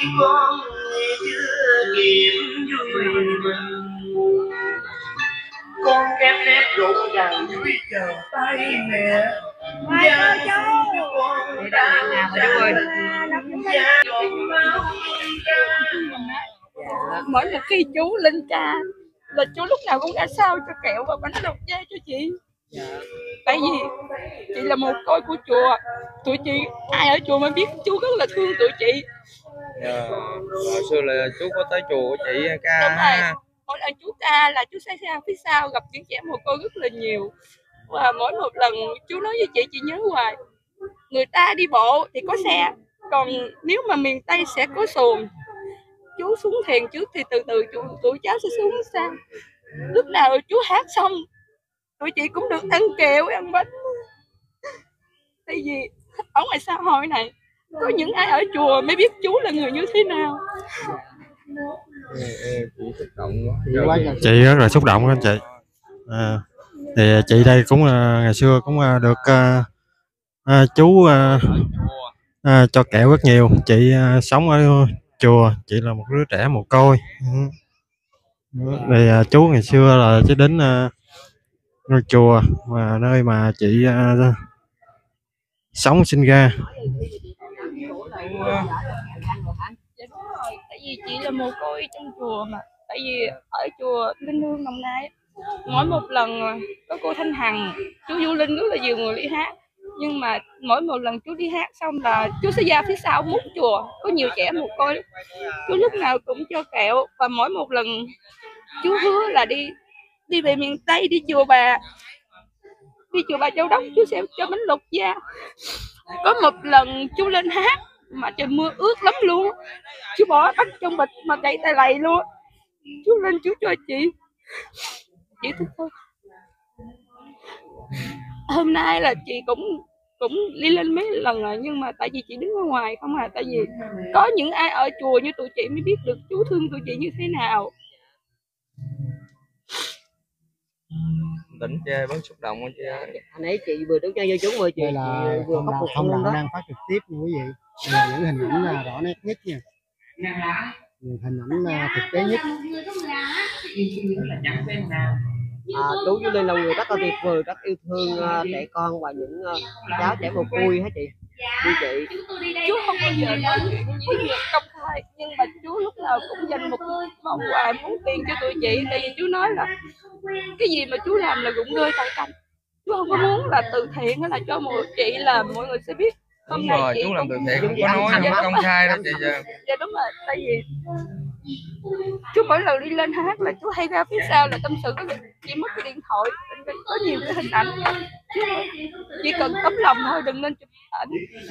con chưa kịp vui mừng, con khép nép rộn ràng dưới chờ tay mẹ. Dạ chú con đã mỗi một khi chú lên ca là chú lúc nào cũng đã sao cho kẹo và bánh lột da cho chị. Tại vì chị là một côi của chùa, tụi chị ai ở chùa mới biết chú rất là thương tụi chị. Hồi xưa là chú có tới chùa của chị ca ha. Mỗi lần chú ca là chú sẽ ra phía sau gặp những trẻ mồ côi rất là nhiều. Và mỗi một lần chú nói với chị nhớ hoài. Người ta đi bộ thì có xe, còn nếu mà miền Tây sẽ có xuồng. Chú xuống thuyền trước thì từ từ tụi cháu sẽ xuống sau. Lúc nào chú hát xong tụi chị cũng được ăn kẹo ăn bánh. Tại vì ở ngoài xã hội này có những ai ở chùa mới biết chú là người như thế nào. Chị xúc động quá. Chị rất là xúc động anh chị. Thì chị đây cũng ngày xưa cũng được chú cho kẹo rất nhiều. Chị sống ở chùa, chị là một đứa trẻ mồ côi. Thì chú ngày xưa là chỉ đến ngôi chùa mà nơi mà chị sống sinh ra. Tại vì chị là mồ côi trong chùa mà. Tại vì ở chùa Linh Hương Đồng Nai mỗi một lần có cô Thanh Hằng, chú Du Linh rất là nhiều người đi hát, nhưng mà mỗi một lần chú đi hát xong là chú sẽ ra phía sau mút chùa, có nhiều trẻ mồ côi, chú lúc nào cũng cho kẹo. Và mỗi một lần chú hứa là đi về miền Tây, đi chùa Bà Châu Đốc, chú sẽ cho bánh lột da. Có một lần chú lên hát mà trời mưa ướt lắm luôn, chú bỏ bánh trong bịch mà chạy tay lầy luôn. Chú lên chú cho chị thích thôi. Hôm nay là chị cũng đi lên mấy lần rồi, nhưng mà tại vì chị đứng ở ngoài không à. Tại vì có những ai ở chùa như tụi chị mới biết được chú thương tụi chị như thế nào. Tỉnh chơi vẫn xúc động chị ơi. Anh ấy chị vừa đứng chân cho chúng vừa chị vừa khóc một không luôn đó. đang phát trực tiếp nha quý vị. Là những hình ảnh là rõ nét nhất nha. Những hình ảnh thực tế nhất. Chú Du Linh là người rất là tuyệt vời, rất yêu thương trẻ con và những cháu trẻ mồ côi hả chị? Chị. Chú không bao giờ nói chuyện với việc công khai, nhưng mà chú lúc nào cũng dành một món quà muốn tiền cho tụi chị. Tại vì chú nói là cái gì mà chú làm là rụng rơi tại công. Chú không có muốn là từ thiện hay là cho mọi chị là mọi người sẽ biết. Đúng rồi, chú làm từ thiện không có nói, không có công khai đâu chị. Dạ đúng rồi, tại vì chú mỗi lần đi lên hát là chú hay ra phía sau là tâm sự với chị, mất cái điện thoại, có nhiều cái hình ảnh. Chú chỉ cần tấm lòng thôi, đừng nên chụp ảnh.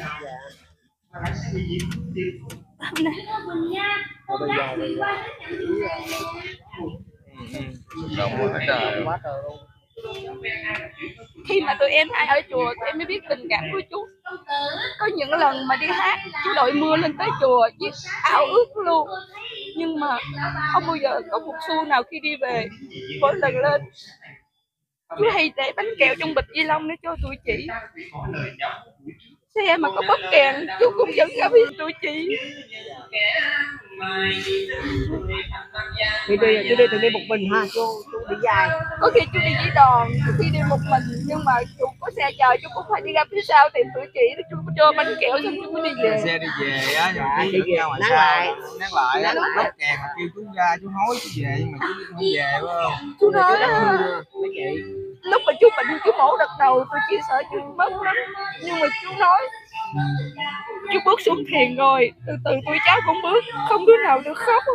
Quá trời luôn. Khi mà tụi em ai ở chùa thì em mới biết tình cảm của chú. Có những lần mà đi hát chú đội mưa lên tới chùa với áo ướt luôn, nhưng mà không bao giờ có một xu nào khi đi về. Mỗi lần lên chú hay để bánh kẹo trong bịch ni lông để cho tụi chị. Xe mà có bóp kèn chú cũng dẫn ra với tụi chị. Chú đi một mình ha, chú đi dài. Có khi chú đi với đoàn, có khi đi một mình, nhưng mà chú có xe chờ chú cũng phải đi ra phía sau tìm tụi chị để chú cho bánh kẹo xong chú mới đi về. Xe đi về á, đi về nán lại bóp kèn mà kêu chú ra chú hối chú về, nhưng mà chú không về phải không? Chú nói lúc mà chú bệnh chú mổ đợt đầu tôi chỉ sợ chú mất lắm, nhưng mà chú nói chú bước xuống thuyền rồi từ từ tụi cháu cũng bước, không đứa nào được khóc.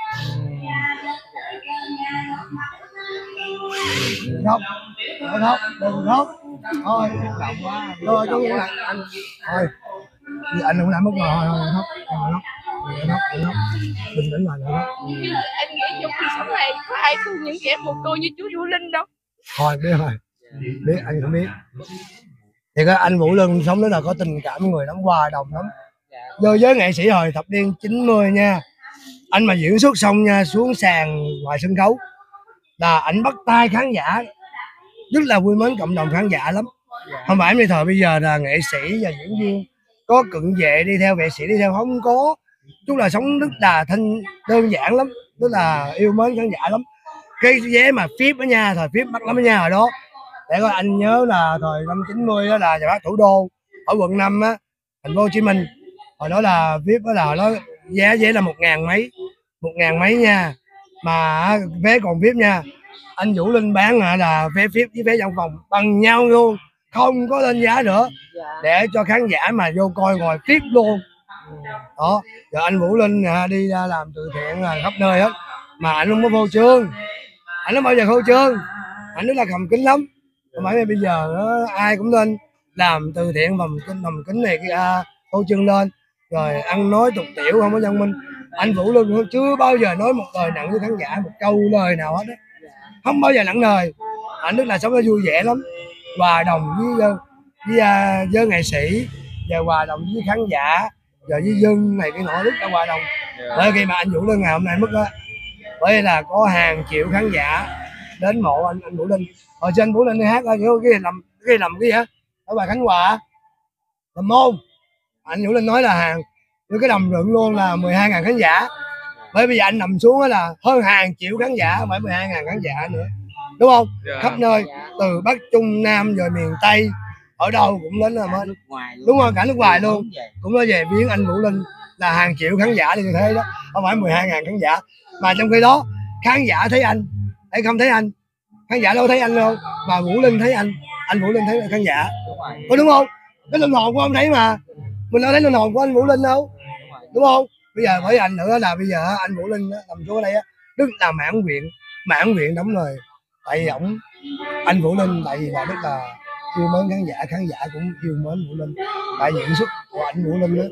Khóc, đừng khóc. Thôi, rồi chú lại anh. Thôi, anh không làm mất rồi, thôi khóc, bình tĩnh lại nữa. Anh nghĩ trong cuộc sống này có ai thương những trẻ mồ côi như chú Du Linh đâu. Thôi biết rồi, biết anh cũng biết. Thì cái anh Vũ Lân sống rất là có tình cảm, người lắm, hòa đồng lắm. Vô với nghệ sĩ hồi thập niên 90 nha, anh mà diễn xuất xong nha, xuống sàn ngoài sân khấu là anh bắt tay khán giả, rất là vui mến cộng đồng khán giả lắm. Không phải như thời bây giờ là nghệ sĩ và diễn viên có cận vệ đi theo, vệ sĩ đi theo, không có. chú là sống rất là đơn giản lắm, rất là yêu mến khán giả lắm. Cái vé mà VIP ở nha, thời VIP mắc lắm ở nha hồi đó. Để coi anh nhớ là thời năm 90 đó là nhà bác Thủ Đô ở quận 5 á, thành phố Hồ Chí Minh. Hồi đó là VIP đó là hồi đó vé là 1.000 mấy nha, mà vé còn VIP nha. Anh Vũ Linh bán là vé VIP với vé văn phòng bằng nhau luôn, không có lên giá nữa, để cho khán giả mà vô coi ngồi VIP luôn. Đó, giờ anh Vũ Linh đi ra làm từ thiện khắp nơi hết, mà anh không có vô trương, anh không bao giờ vô trương, anh rất là cầm kính lắm. Không phải bây giờ ai cũng lên làm từ thiện vòng kính này kia, vô trương lên rồi ăn nói tục tiểu không có văn minh. Anh Vũ Linh chưa bao giờ nói một lời nặng với khán giả, một câu lời nào hết á, không bao giờ nặng lời. Anh rất là sống nó vui vẻ lắm, hòa đồng với nghệ sĩ, và hòa đồng với khán giả, rồi với dân này cái nọ rất là hòa đồng. Bởi khi mà anh Vũ Linh ngày hôm nay mất á, bởi vì là có hàng triệu khán giả đến mộ anh Vũ Linh. Hồi trên anh Vũ Linh đi hát cái làm cái gì á ở bài Khánh Hòa làm môn, anh Vũ Linh nói là hàng với cái đầm rượu luôn là 12.000 khán giả. Bởi bây giờ anh nằm xuống là hơn hàng triệu khán giả, không phải 12.000 khán giả nữa, đúng không? Khắp nơi từ Bắc Trung Nam rồi miền Tây, ở đâu cũng đến là mới đúng rồi, cả nước ngoài luôn cũng có về viếng anh Vũ Linh, là hàng triệu khán giả như thế đó, không phải 12.000 khán giả. Mà trong khi đó khán giả thấy anh hay không thấy anh, khán giả đâu thấy anh đâu, mà Vũ Linh thấy anh Vũ Linh thấy khán giả, có đúng không? Cái linh hồn của ông thấy mà, mình đâu thấy linh hồn của anh Vũ Linh đâu, đúng không? Bây giờ bởi anh nữa là bây giờ anh Vũ Linh nằm xuống ở đây rất là mãn nguyện đóng lời, tại vì anh Vũ Linh tại vì là rất là yêu mến khán giả cũng yêu mến Vũ Linh, tại diễn xuất của anh Vũ Linh đó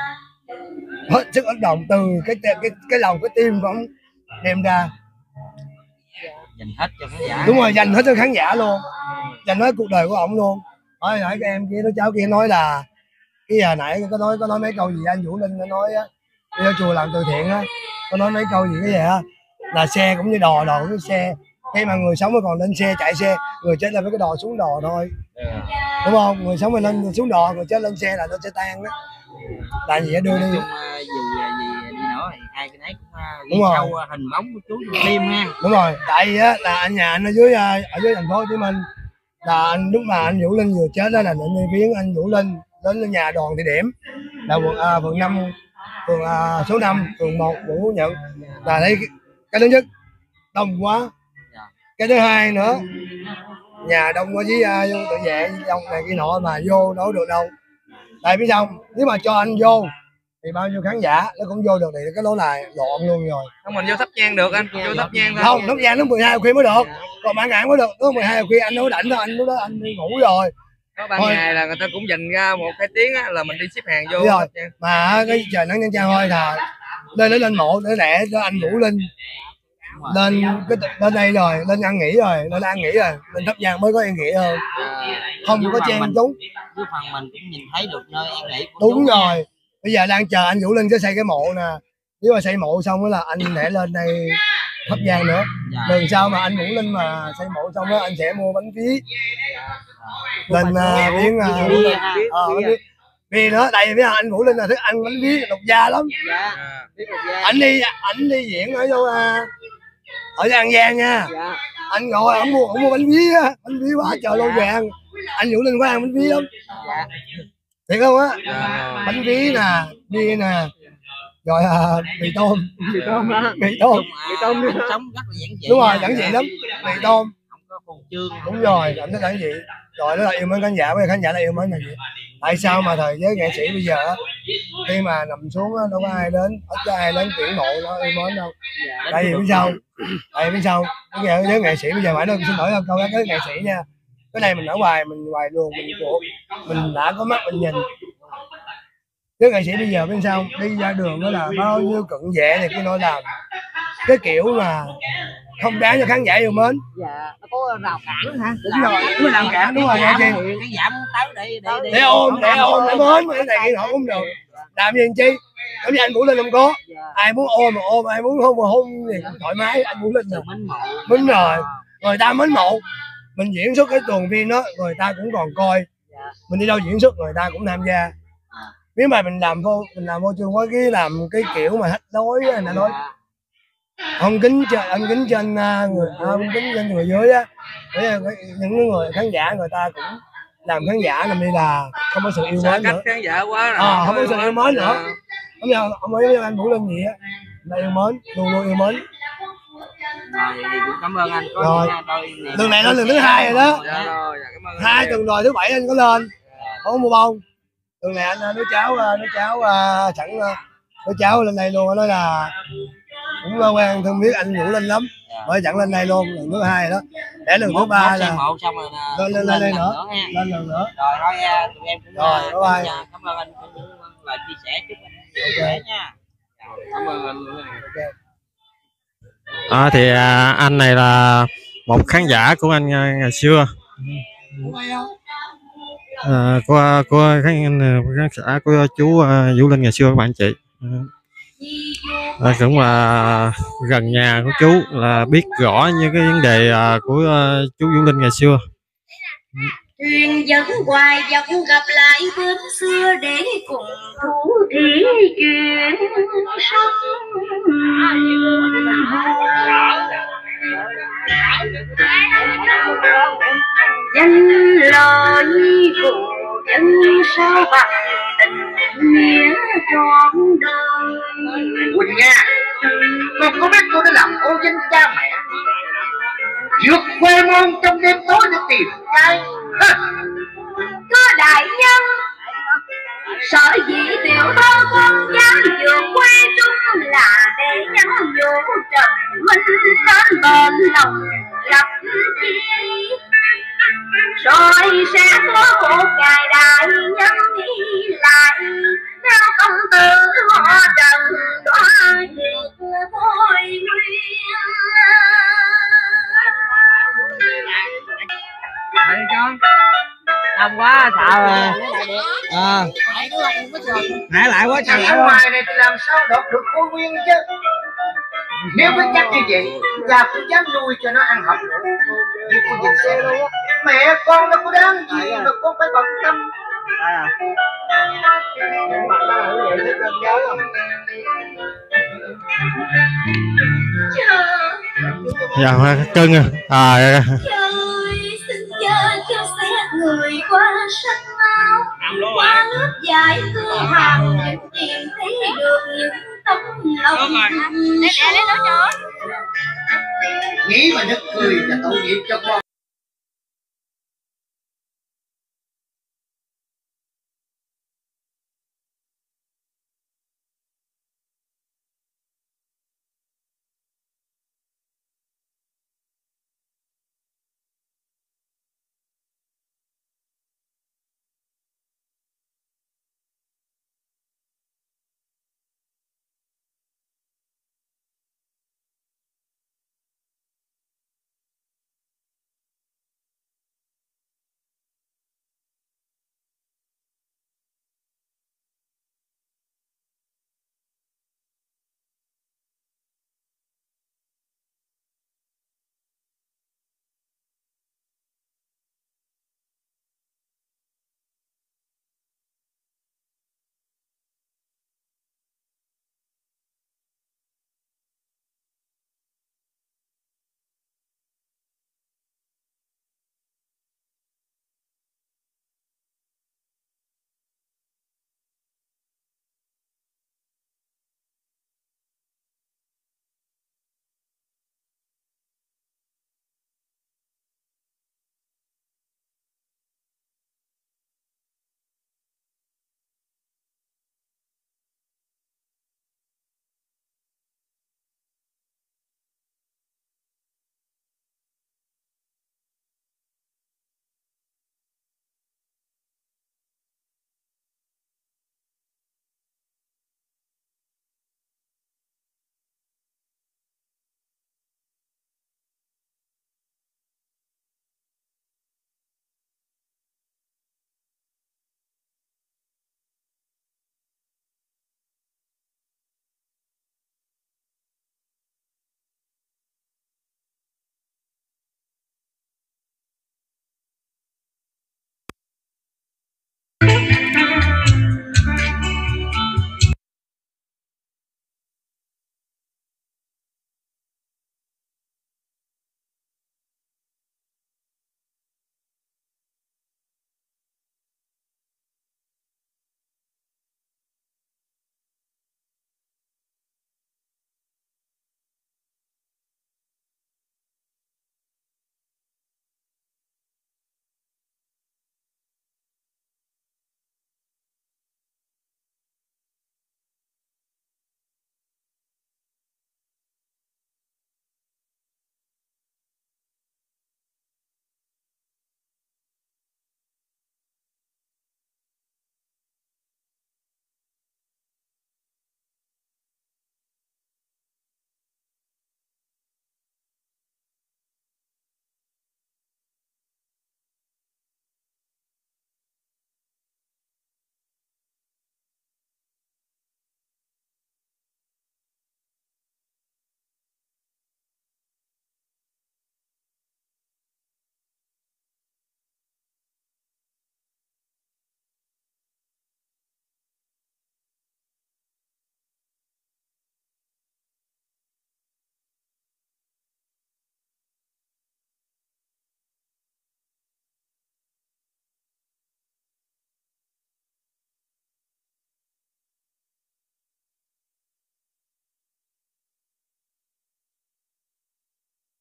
hết sức ấn động, từ cái lòng cái tim của ông đem ra, dành hết cho khán giả. đúng rồi, dành hết cho khán giả luôn, dành hết cuộc đời của ông luôn. Hỏi cái em kia đứa cháu kia nói là cái giờ nãy có nói mấy câu gì anh Vũ Linh nó nói á, đi ở chùa làm từ thiện á, có nói mấy câu gì cái gì á, là xe cũng như đò cũng như xe, khi mà người sống mới còn lên xe chạy xe, người chết là với cái đò xuống đò thôi, đúng không? Người sống mà lên xuống đò, người chết lên xe là nó sẽ tan đó, là gì á, đưa đi. Gì đi nữa thì hai cái nấy cũng đúng rồi, sau hình bóng của chú Liêm ha. Đúng rồi, tại vì á là anh nhà anh ở dưới thành phố Hồ Chí Minh, là anh lúc mà anh Vũ Linh vừa chết đó là định đi viếng anh Vũ Linh đến nhà đoàn địa điểm là phường 5, phường số 5, phường 1 quận Phú Nhuận, là thấy cái thứ nhất đông quá, cái thứ hai nữa nhà đông quá với tự vệ đông này kia nọ mà vô đâu được đâu. Tại biết sao không? Nếu mà cho anh vô thì bao nhiêu khán giả nó cũng vô được, thì cái lỗ này loạn luôn rồi. Không, mình vô thắp nhang được anh, vô thắp nhang thôi. Không, thắp nhang nó 12 giờ khuya mới được, còn ban ngày mới được, nó 12 giờ khuya anh đâu rảnh đâu, anh lúc đó anh đi ngủ rồi. Có ban ngày là người ta cũng dành ra 1-2 tiếng á, là mình đi xếp hàng vô. Rồi. Mà cái trời nắng chang chang thôi thà lên mộ để cho anh Vũ Linh lên đây rồi, lên ăn nghỉ rồi, lên thắp nhang mới có an nghỉ hơn, không có chen chúng. Với phần mình cũng nhìn thấy được nơi an nghỉ của đúng rồi. Bây giờ đang chờ anh Vũ Linh sẽ xây cái mộ nè, nếu mà xây mộ xong đó là anh để lên đây thắp nhang nữa. Lần sau mà anh Vũ Linh mà xây mộ xong đó anh sẽ mua bánh phí lên viếng vì nữa, tại vì anh Vũ Linh là thích ăn bánh phí độc gia lắm. Ảnh đi diễn ở đâu ở An Giang nha, anh ngồi ổng mua bánh phí á, bánh phí quá trời lâu vàng, anh Vũ Linh có ăn bánh phí lắm. Thiệt không á? Bánh phí nè, bia nè, rồi mì tôm sống rất là giản dị. đúng rồi, giản dị lắm, mì tôm không có phô trương. đúng rồi, cảm thấy giản dị. Rồi đó là yêu mến khán giả, với khán giả là yêu mến là gì? Tại sao mà thời giới nghệ sĩ bây giờ khi mà nằm xuống đâu có ai đến, ít có ai đến tuyển mộ nó yêu mến đâu. Tại vì biết sao cái giới nghệ sĩ bây giờ phải nói, xin lỗi câu cái nghệ sĩ nha, cái này mình ở ngoài luồng mình đã có mắt mình nhìn. Giới nghệ sĩ bây giờ bên sao đi ra đường đó là bao nhiêu cận vệ này kia nói làm cái kiểu mà không đáng cho khán giả yêu mến. Dạ, nó có rào cản hả? Đúng rồi, đúng rào cản, đúng rồi. Khán giả muốn tới để ôm để mến cái này kia nọ cũng được. Làm gì chi? Giống như anh Vũ Linh không có. Ai muốn ôm mà ôm, ai muốn hôn mà hôn thì cũng thoải mái, anh Vũ Linh rồi. Mến rồi. Người ta mến mộ. Mình diễn xuất cái tuần phim đó, người ta cũng còn coi. Mình đi đâu diễn xuất người ta cũng tham gia. nếu mà mình làm vô trường có cái làm cái kiểu mà hết lối á, là nói không kính trên người không kính trên người dưới á, để những người khán giả người ta cũng làm khán giả làm đi là không có sự yêu mến nữa, khán giả quá rồi. không có sự yêu mến nữa. Không giờ ông ấy anh Vũ Linh gì á là yêu mến, luôn luôn yêu mến. Rồi cũng cảm ơn anh có Rồi. đôi Lần này nó lần thứ 2 rồi đó. Dạ rồi, cảm ơn 2 tuần rồi, thứ 7 anh có lên không mua bông. Lần này anh đứa cháu sẵn đứa cháu lên đây luôn, nói là cũng quen thương biết anh Vũ Linh lắm, bởi chẳng lên đây luôn lần thứ 2 rồi đó, để lần thứ 3 là xong rồi lên đây nữa, lên lần nữa. Rồi thôi tụi em cũng Rồi, bye. cảm ơn anh có những lời chia sẻ, chúc anh vui vẻ nha. Cảm ơn anh. Thì anh này là một khán giả của anh ngày xưa, của khán giả của chú Vũ Linh ngày xưa các bạn chị. Cũng là gần nhà của chú, là biết rõ những cái vấn đề của chú Vũ Linh ngày xưa. Thuyền dẫn hoài dòng gặp lại bến xưa để cùng thủ thủy chuyện sống. Danh lời của dân sao bằng tình nghĩa trọn đời. Quỳnh Nga, con có biết tôi đã làm ô danh cha mẹ, vượt quê môn trong đêm tối để tìm trai. Có đại nhân sở dĩ tiểu thơ con dám vượt quê trung là để nhắn nhủ Trần Minh đến bên lòng lập chi, rồi sẽ có một ngày đại nhân đi lại theo công tử họ Trần đoá việc thôi nguyên. Đây con đông quá sợ rồi. Nãy lại quá trời. Ở ngoài này thì làm sao đọc được khối nguyên chứ. Nếu biết chắc như vậy là cũng dám nuôi cho nó ăn học nữa. Nhưng con nhìn xem mẹ con đâu có đáng gì mà con phải bận tâm. Dạ cưng Trời xin chờ cho xét người qua sân áo, qua lớp giải cơ hàng những tiền thấy được những tấm lòng. Để nói cho. Nghĩ mà nức cười là tội nghiệp cho con.